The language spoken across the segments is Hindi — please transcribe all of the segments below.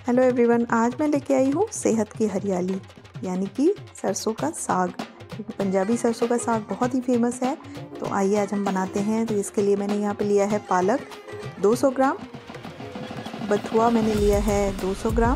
हेलो एवरीवन, आज मैं लेके आई हूँ सेहत की हरियाली यानी कि सरसों का साग। क्योंकि पंजाबी सरसों का साग बहुत ही फेमस है, तो आइए आज हम बनाते हैं। तो इसके लिए मैंने यहाँ पे लिया है पालक 200 ग्राम, बथुआ मैंने लिया है 200 ग्राम,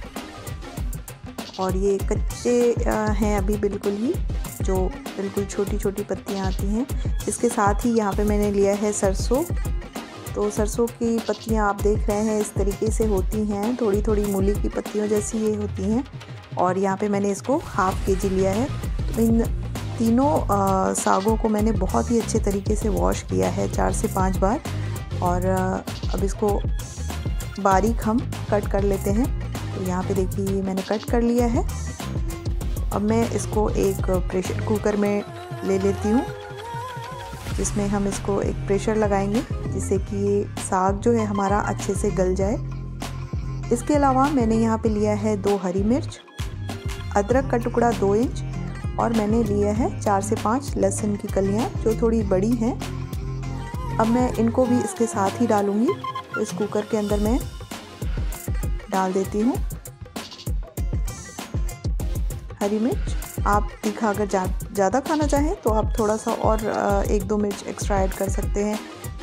और ये कच्चे हैं अभी बिल्कुल ही, जो बिल्कुल छोटी छोटी पत्तियाँ आती हैं। इसके साथ ही यहाँ पे मैंने लिया है सरसों। तो सरसों की पत्तियाँ आप देख रहे हैं इस तरीके से होती हैं, थोड़ी थोड़ी मूली की पत्तियों जैसी ये होती हैं। और यहाँ पे मैंने इसको ½ kg लिया है। तो इन तीनों सागों को मैंने बहुत ही अच्छे तरीके से वॉश किया है 4 से 5 बार। और अब इसको बारीक हम कट कर लेते हैं। तो यहाँ पे देखिए मैंने कट कर लिया है। अब मैं इसको एक प्रेशर कुकर में ले लेती हूँ, जिसमें हम इसको एक प्रेशर लगाएंगे जिससे कि ये साग जो है हमारा अच्छे से गल जाए। इसके अलावा मैंने यहाँ पे लिया है 2 हरी मिर्च, अदरक का टुकड़ा 2 इंच, और मैंने लिया है 4 से 5 लहसुन की कलियाँ जो थोड़ी बड़ी हैं। अब मैं इनको भी इसके साथ ही डालूँगी। तो इस कुकर के अंदर मैं डाल देती हूँ हरी मिर्च। आप तीखा अगर ज़्यादा खाना चाहें तो आप थोड़ा सा और 1-2 मिर्च एक्स्ट्रा ऐड कर सकते हैं।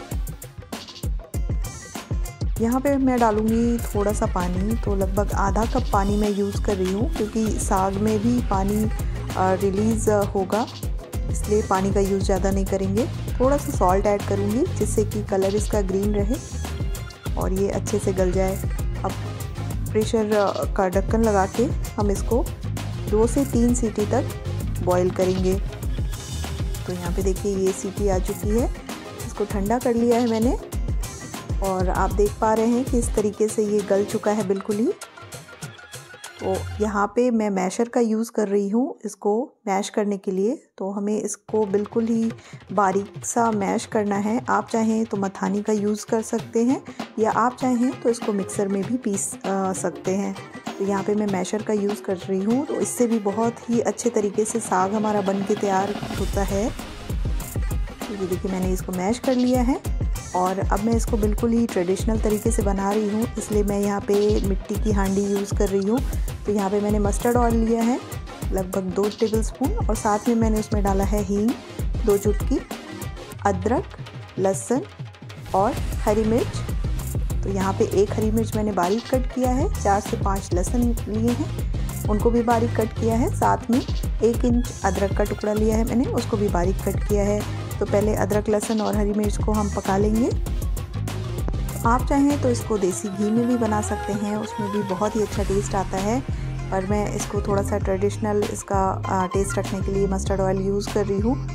यहाँ पे मैं डालूँगी थोड़ा सा पानी, तो लगभग आधा कप पानी मैं यूज़ कर रही हूँ, क्योंकि साग में भी पानी रिलीज़ होगा, इसलिए पानी का यूज़ ज़्यादा नहीं करेंगे। थोड़ा सा सॉल्ट ऐड करूँगी जिससे कि कलर इसका ग्रीन रहे और ये अच्छे से गल जाए। अब प्रेशर का ढक्कन लगा के हम इसको 2 से 3 सीटी तक बॉईल करेंगे। तो यहाँ पे देखिए ये सीटी आ चुकी है। इसको ठंडा कर लिया है मैंने, और आप देख पा रहे हैं कि इस तरीके से ये गल चुका है बिल्कुल ही। तो यहाँ पे मैं मैशर का यूज़ कर रही हूँ इसको मैश करने के लिए। तो हमें इसको बिल्कुल ही बारीक सा मैश करना है। आप चाहें तो मथानी का यूज़ कर सकते हैं, या आप चाहें तो इसको मिक्सर में भी पीस सकते हैं। तो यहाँ पे मैं मैशर का यूज़ कर रही हूँ, तो इससे भी बहुत ही अच्छे तरीके से साग हमारा बन के तैयार होता है। तो ये देखिए मैंने इसको मैश कर लिया है, और अब मैं इसको बिल्कुल ही ट्रेडिशनल तरीके से बना रही हूँ, इसलिए मैं यहाँ पे मिट्टी की हांडी यूज़ कर रही हूँ। तो यहाँ पे मैंने मस्टर्ड ऑयल लिया है लगभग 2 टेबलस्पून, और साथ में मैंने उसमें डाला है हींग 2 चुटकी, अदरक, लहसुन और हरी मिर्च। तो यहाँ पे 1 हरी मिर्च मैंने बारीक कट किया है, 4 से 5 लहसुन लिए हैं, उनको भी बारीक कट किया है। साथ में 1 इंच अदरक का टुकड़ा लिया है मैंने, उसको भी बारीक कट किया है। तो पहले अदरक, लहसुन और हरी मिर्च को हम पका लेंगे। आप चाहें तो इसको देसी घी में भी बना सकते हैं, उसमें भी बहुत ही अच्छा टेस्ट आता है। पर मैं इसको थोड़ा सा ट्रेडिशनल इसका टेस्ट रखने के लिए मस्टर्ड ऑयल यूज़ कर रही हूँ।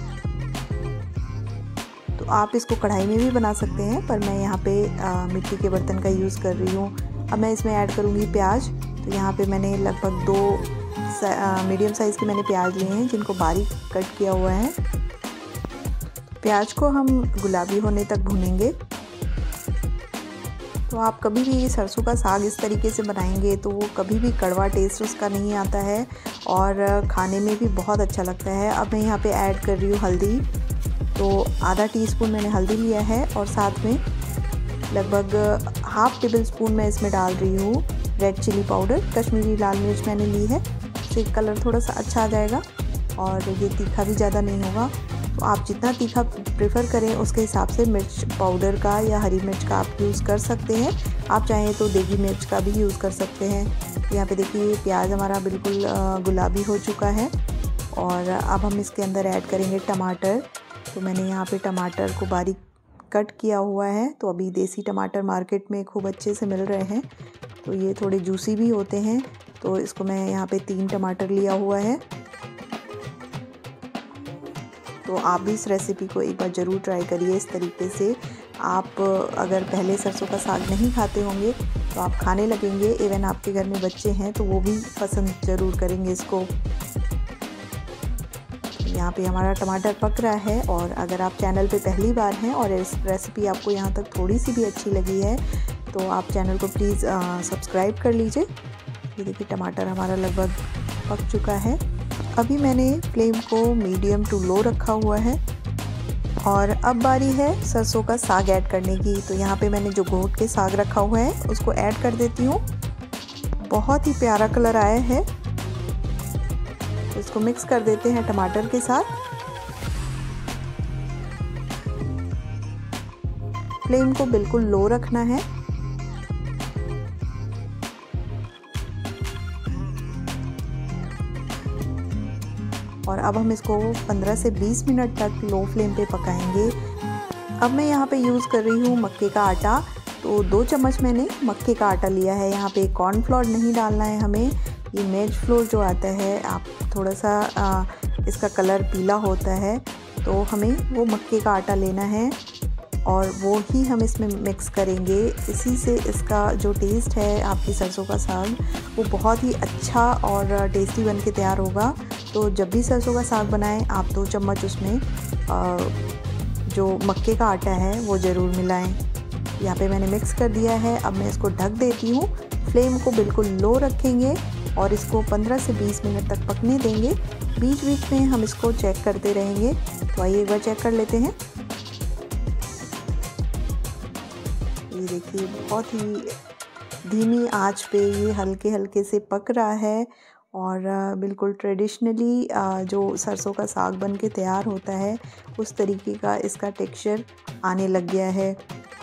तो आप इसको कढ़ाई में भी बना सकते हैं, पर मैं यहाँ पे मिट्टी के बर्तन का यूज़ कर रही हूँ। अब मैं इसमें ऐड करूँगी प्याज। तो यहाँ पे मैंने लगभग 2 मीडियम साइज़ के मैंने प्याज लिए हैं, जिनको बारीक कट किया हुआ है। प्याज को हम गुलाबी होने तक भूनेंगे। तो आप कभी भी सरसों का साग इस तरीके से बनाएंगे तो वो कभी भी कड़वा टेस्ट उसका नहीं आता है, और खाने में भी बहुत अच्छा लगता है। अब मैं यहाँ पे ऐड कर रही हूँ हल्दी। तो आधा टीस्पून मैंने हल्दी लिया है, और साथ में लगभग ½ टेबलस्पून मैं इसमें डाल रही हूँ रेड चिली पाउडर। कश्मीरी लाल मिर्च मैंने ली है, इससे कलर थोड़ा सा अच्छा आ जाएगा, और ये तीखा भी ज़्यादा नहीं होगा। तो आप जितना तीखा प्रेफर करें उसके हिसाब से मिर्च पाउडर का या हरी मिर्च का आप यूज़ कर सकते हैं। आप चाहें तो देगी मिर्च का भी यूज़ कर सकते हैं। यहाँ पे देखिए प्याज हमारा बिल्कुल गुलाबी हो चुका है, और अब हम इसके अंदर ऐड करेंगे टमाटर। तो मैंने यहाँ पे टमाटर को बारीक कट किया हुआ है। तो अभी देसी टमाटर मार्केट में खूब अच्छे से मिल रहे हैं, तो ये थोड़े जूसी भी होते हैं। तो इसको मैं यहाँ पे 3 टमाटर लिया हुआ है। तो आप भी इस रेसिपी को एक बार ज़रूर ट्राई करिए इस तरीके से। आप अगर पहले सरसों का साग नहीं खाते होंगे तो आप खाने लगेंगे। इवन आपके घर में बच्चे हैं तो वो भी पसंद ज़रूर करेंगे इसको। यहाँ पे हमारा टमाटर पक रहा है, और अगर आप चैनल पे पहली बार हैं और इस रेसिपी आपको यहाँ तक थोड़ी सी भी अच्छी लगी है तो आप चैनल को प्लीज़ सब्सक्राइब कर लीजिए। ये देखिए टमाटर हमारा लगभग पक चुका है। अभी मैंने फ्लेम को मीडियम टू लो रखा हुआ है, और अब बारी है सरसों का साग ऐड करने की। तो यहाँ पे मैंने जो घोट के साग रखा हुआ है उसको ऐड कर देती हूँ। बहुत ही प्यारा कलर आया है। तो इसको मिक्स कर देते हैं टमाटर के साथ। फ्लेम को बिल्कुल लो रखना है। और अब हम इसको 15 से 20 मिनट तक लो फ्लेम पे पकाएंगे। अब मैं यहाँ पे यूज़ कर रही हूँ मक्के का आटा। तो 2 चम्मच मैंने मक्के का आटा लिया है। यहाँ पे कॉर्नफ्लोर नहीं डालना है हमें। ये मेज फ्लोर जो आता है, आप थोड़ा सा इसका कलर पीला होता है, तो हमें वो मक्के का आटा लेना है और वो ही हम इसमें मिक्स करेंगे। इसी से इसका जो टेस्ट है आपकी सरसों का साग वो बहुत ही अच्छा और टेस्टी बन के तैयार होगा। तो जब भी सरसों का साग बनाएं आप 2 चम्मच उसमें जो मक्के का आटा है वो ज़रूर मिलाएं। यहाँ पे मैंने मिक्स कर दिया है। अब मैं इसको ढक देती हूँ। फ्लेम को बिल्कुल लो रखेंगे और इसको 15 से 20 मिनट तक पकने देंगे। बीच बीच में हम इसको चेक करते रहेंगे। तो आइए एक बार चेक कर लेते हैं। ये देखिए बहुत ही धीमी आंच पे ये हल्के हल्के से पक रहा है और बिल्कुल ट्रेडिशनली जो सरसों का साग बन के तैयार होता है उस तरीके का इसका टेक्सचर आने लग गया है।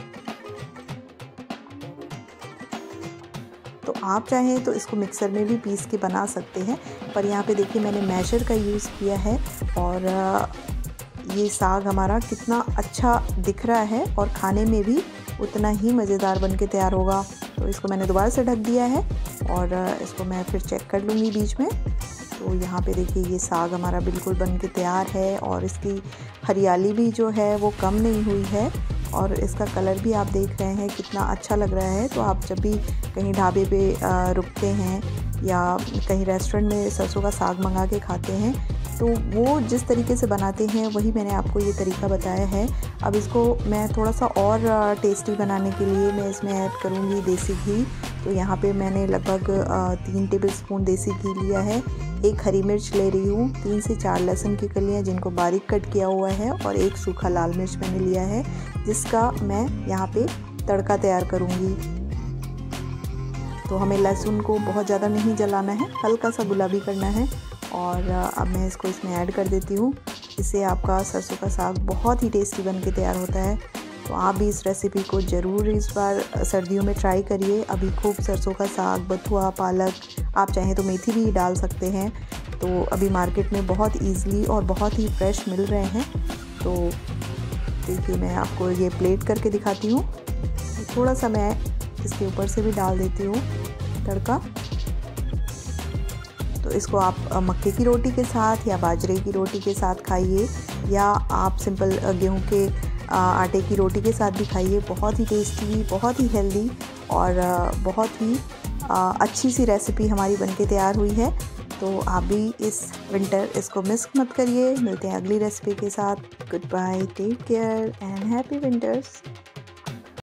तो आप चाहें तो इसको मिक्सर में भी पीस के बना सकते हैं, पर यहाँ पे देखिए मैंने मैशर का यूज़ किया है और ये साग हमारा कितना अच्छा दिख रहा है और खाने में भी उतना ही मज़ेदार बन के तैयार होगा। तो इसको मैंने दोबारा से ढक दिया है और इसको मैं फिर चेक कर लूँगी बीच में। तो यहाँ पे देखिए ये साग हमारा बिल्कुल बन के तैयार है और इसकी हरियाली भी जो है वो कम नहीं हुई है और इसका कलर भी आप देख रहे हैं कितना अच्छा लग रहा है। तो आप जब भी कहीं ढाबे पे रुकते हैं या कहीं रेस्टोरेंट में सरसों का साग मंगा के खाते हैं तो वो जिस तरीके से बनाते हैं वही मैंने आपको ये तरीका बताया है। अब इसको मैं थोड़ा सा और टेस्टी बनाने के लिए मैं इसमें ऐड करूँगी देसी घी। तो यहाँ पे मैंने लगभग 3 टेबलस्पून देसी घी लिया है। 1 हरी मिर्च ले रही हूँ, 3 से 4 लहसुन की कलियाँ जिनको बारीक कट किया हुआ है और 1 सूखा लाल मिर्च मैंने लिया है जिसका मैं यहाँ पे तड़का तैयार करूँगी। तो हमें लहसुन को बहुत ज़्यादा नहीं जलाना है, हल्का सा गुलाबी करना है। और अब मैं इसको इसमें ऐड कर देती हूँ। इससे आपका सरसों का साग बहुत ही टेस्टी बन के तैयार होता है। तो आप भी इस रेसिपी को ज़रूर इस बार सर्दियों में ट्राई करिए। अभी खूब सरसों का साग, बथुआ, पालक, आप चाहें तो मेथी भी डाल सकते हैं। तो अभी मार्केट में बहुत ईज़िली और बहुत ही फ्रेश मिल रहे हैं। तो देखिए मैं आपको ये प्लेट करके दिखाती हूँ। थोड़ा सा मैं इसके ऊपर से भी डाल देती हूँ तड़का। तो इसको आप मक्के की रोटी के साथ या बाजरे की रोटी के साथ खाइए या आप सिंपल गेहूं के आटे की रोटी के साथ भी खाइए। बहुत ही टेस्टी, बहुत ही हेल्दी और बहुत ही अच्छी सी रेसिपी हमारी बनके तैयार हुई है। तो आप भी इस विंटर इसको मिस मत करिए। मिलते हैं अगली रेसिपी के साथ। Goodbye, take care and happy winters.